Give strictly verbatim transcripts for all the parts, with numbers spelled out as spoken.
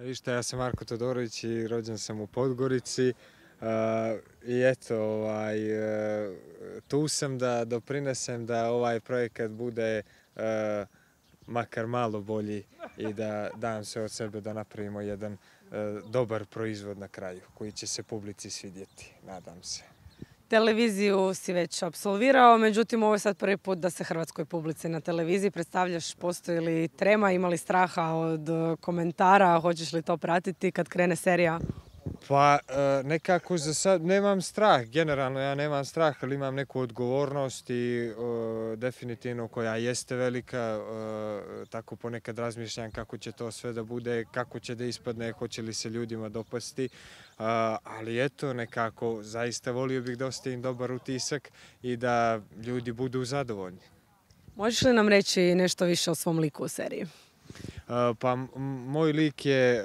Vište, ja sam Marko Todorović i rođen sam u Podgorici. Uh, I eto, ovaj, uh, tu sam da doprinesem da ovaj projekat bude uh, makar malo bolji i da dam sve od sebe da napravimo jedan uh, dobar proizvod na kraju koji će se publici svidjeti, nadam se. Televiziju si već apsolvirao, međutim ovo je sad prvi put da se hrvatskoj publici na televiziji predstavljaš. Postoji li trema, ima li straha od komentara, hoćeš li to pratiti kad krene serija? Pa nekako za sad nemam strah, generalno ja nemam strah, ali imam neku odgovornost i definitivno koja jeste velika, tako ponekad razmišljam kako će to sve da bude, kako će da ispadne, hoće li se ljudima dopasti, ali eto nekako zaista volio bih da ostavim dobar utisak i da ljudi budu zadovoljni. Možeš li nam reći nešto više o svom liku u seriji? Pa moj lik je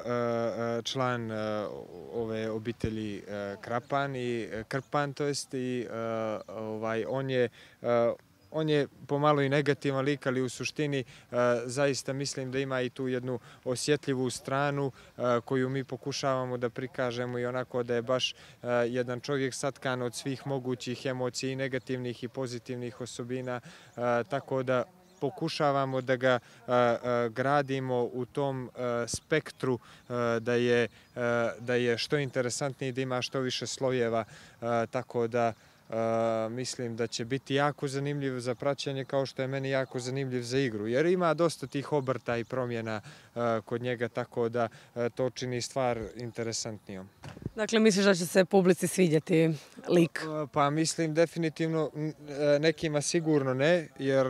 član ove obitelji Krapan i Krpan, to jest i ovaj, on je On je pomalo i negativan lik, ali u suštini zaista mislim da ima i tu jednu osjetljivu stranu koju mi pokušavamo da prikažemo i onako da je baš jedan čovjek satkan od svih mogućih emocija i negativnih i pozitivnih osobina, tako da pokušavamo da ga gradimo u tom spektru da je, da je što interesantniji, da ima što više slojeva, tako da mislim da će biti jako zanimljiv za praćenje kao što je meni jako zanimljiv za igru. Jer ima dosta tih obrta i promjena kod njega, tako da to čini stvar interesantnijom. Dakle, misliš da će se publici svidjeti lik? Pa mislim definitivno nekima sigurno ne, jer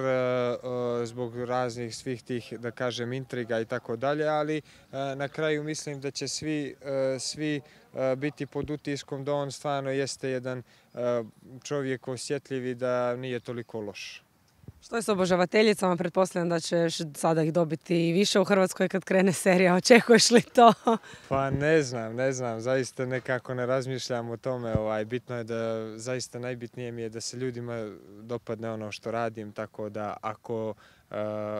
zbog raznih svih tih, da kažem, intriga i tako dalje, ali na kraju mislim da će svi, svi biti pod utiskom da on stvarno jeste jedan čovjek osjetljiv i da nije toliko loš. Što je s obožavateljicama? Pretpostavljam da ćeš sada ih dobiti i više u Hrvatskoj kad krene serija. Očekuješ li to? Pa ne znam, ne znam. Zaista nekako ne razmišljam o tome. Ovaj, bitno je da, zaista najbitnije mi je da se ljudima dopadne ono što radim, tako da ako uh, uh,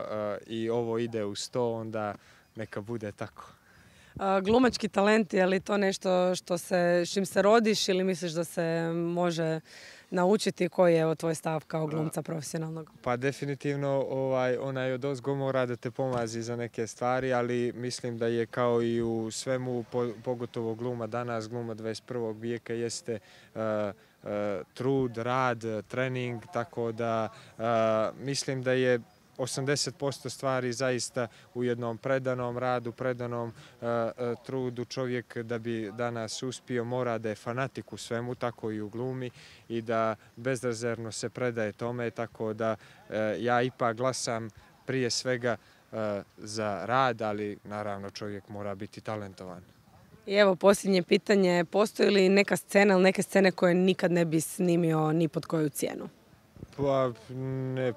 i ovo ide uz to, onda neka bude tako. Glumački talent, je li to nešto što se, s čim se rodiš ili misliš da se može naučiti? Koji je tvoj stav kao glumca profesionalnog? Pa definitivno ovaj, onaj odozgo mora da te pomazi za neke stvari, ali mislim da je kao i u svemu, pogotovo gluma danas, gluma dvadeset prvog vijeka jeste uh, uh, trud, rad, trening, tako da uh, mislim da je osamdeset posto stvari zaista u jednom predanom radu, predanom uh, uh, trudu. Čovjek da bi danas uspio mora da je fanatik u svemu, tako i u glumi, i da bezrezervno se predaje tome, tako da uh, ja ipak glasam prije svega uh, za rad, ali naravno čovjek mora biti talentovan. I evo posljednje pitanje, postoji li neka scena ili neke scene koje nikad ne bi snimio ni pod koju cijenu? Pa ne,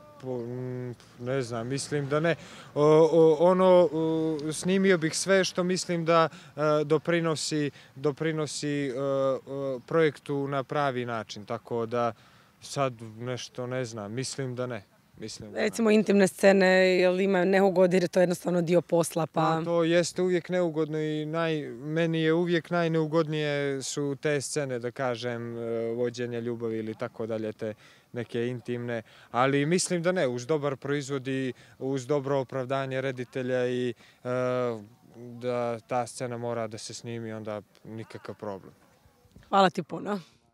ne znam, mislim da ne. O, o, ono, o, snimio bih sve što mislim da a, doprinosi, doprinosi a, a, projektu na pravi način, tako da sad nešto ne znam, mislim da ne. Mislim da Recimo ne. Intimne scene, jel ima neugodi jer je to jednostavno dio posla? Pa... Pa to jeste uvijek neugodno i naj, meni je uvijek najneugodnije su te scene, da kažem, vođenja ljubavi ili tako dalje, te neke intimne, ali mislim da ne, uz dobar proizvod i uz dobro opravdanje reditelja i uh, da ta scena mora da se snimi, onda nikakav problem. Hvala ti puno.